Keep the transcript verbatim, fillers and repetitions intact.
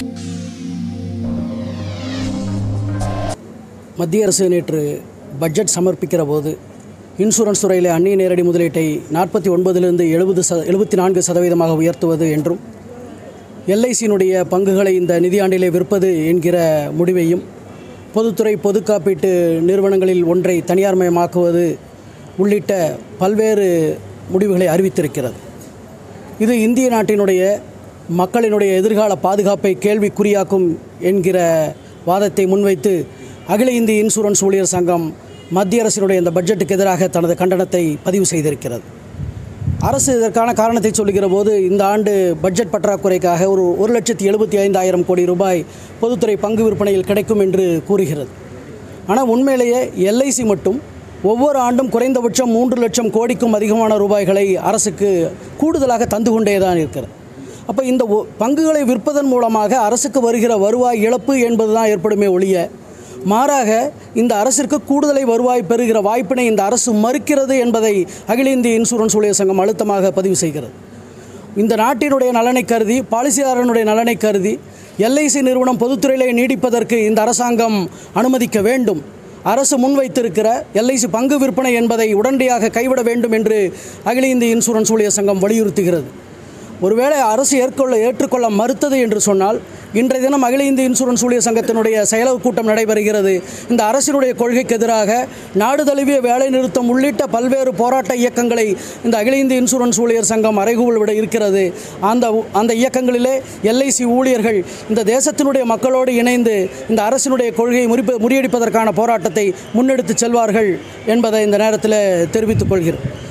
மத்திய அரசு நேற்று பட்ஜெட் சமர்ப்பிக்கிற போது இன்சூரன்ஸ் துறையில் அந்நிய நேரடி முதலீட்டை நாற்பத்தி ஒன்பதிலிருந்து எழுபது ச எழுபத்தி நான்கு சதவீதமாக உயர்த்துவது என்றும் எல்ஐசியினுடைய பங்குகளை இந்த நிதியாண்டிலே விற்பது என்கிற முடிவையும் பொதுத்துறை பொது காப்பீட்டு நிறுவனங்களில் ஒன்றை தனியார்மயமாக்குவது உள்ளிட்ட பல்வேறு முடிவுகளை அறிவித்திருக்கிறது. இது இந்திய நாட்டினுடைய மக்களினுடைய எதிர்கால பாதுகாப்பை கேள்விக்குறியாக்கும் என்கிற வாதத்தை முன்வைத்து அகில இந்திய இன்சூரன்ஸ் ஊழியர் சங்கம் மத்திய அரசினுடைய இந்த பட்ஜெட்டுக்கு எதிராக தனது கண்டனத்தை பதிவு செய்திருக்கிறது. அரசு இதற்கான காரணத்தை சொல்லுகிற போது இந்த ஆண்டு பட்ஜெட் பற்றாக்குறைக்காக ஒரு ஒரு லட்சத்தி எழுபத்தி ஐந்தாயிரம் கோடி ரூபாய் பொதுத்துறை பங்கு விற்பனையில் கிடைக்கும் என்று கூறுகிறது. ஆனால் உண்மையிலேயே எல்ஐசி மட்டும் ஒவ்வொரு ஆண்டும் குறைந்தபட்சம் மூன்று லட்சம் கோடிக்கும் அதிகமான ரூபாய்களை அரசுக்கு கூடுதலாக தந்து கொண்டே தான் இருக்கிறது. அப்போ இந்த பங்குகளை விற்பதன் மூலமாக அரசுக்கு வருகிற வருவாய் இழப்பு என்பது தான் ஏற்படுமே ஒழிய, மாறாக இந்த அரசிற்கு கூடுதலை வருவாய் பெறுகிற வாய்ப்பினை இந்த அரசு மறுக்கிறது என்பதை அகில இந்திய இன்சூரன்ஸ் ஊழியர் சங்கம் அழுத்தமாக பதிவு செய்கிறது. இந்த நாட்டினுடைய நலனை கருதி, பாலிசிதாரனுடைய நலனை கருதி எல்ஐசி நிறுவனம் பொதுத்துறையிலே நீடிப்பதற்கு இந்த அரசாங்கம் அனுமதிக்க வேண்டும். அரசு முன்வைத்திருக்கிற எல்ஐசி பங்கு விற்பனை என்பதை உடனடியாக கைவிட வேண்டும் என்று அகில இந்திய இன்சூரன்ஸ் ஊழியர் சங்கம் வலியுறுத்துகிறது. ஒருவேளை அரசு ஏற்கொள்ள ஏற்றுக்கொள்ள மறுத்தது என்று சொன்னால், இன்றைய தினம் அகில இந்திய இன்சூரன்ஸ் ஊழியர் சங்கத்தினுடைய செயலக கூட்டம் நடைபெறுகிறது. இந்த அரசினுடைய கொள்கைக்கு எதிராக நாடு தழுவிய வேலை நிறுத்தம் உள்ளிட்ட பல்வேறு போராட்ட இயக்கங்களை இந்த அகில இந்திய இன்சூரன்ஸ் ஊழியர் சங்கம் அறைகூவல் விட இருக்கிறது. அந்த அந்த இயக்கங்களிலே எல்ஐசி ஊழியர்கள் இந்த தேசத்தினுடைய மக்களோடு இணைந்து இந்த அரசினுடைய கொள்கையை முறிப்ப முறியடிப்பதற்கான போராட்டத்தை முன்னெடுத்து செல்வார்கள் என்பதை இந்த நேரத்தில் தெரிவித்துக் கொள்கிறேன்.